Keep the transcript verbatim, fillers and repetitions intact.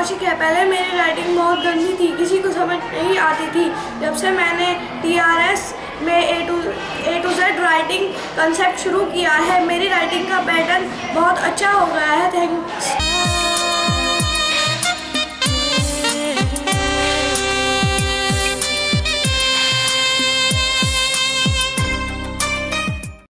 कौशिक है। पहले मेरी राइटिंग बहुत गंदी थी, किसी को समझ नहीं आती थी। जब से मैंने टी आर एस में A to A to Z writing concept शुरू किया है, मेरी राइटिंग का पैटर्न बहुत अच्छा हो गया है। थैंक्स।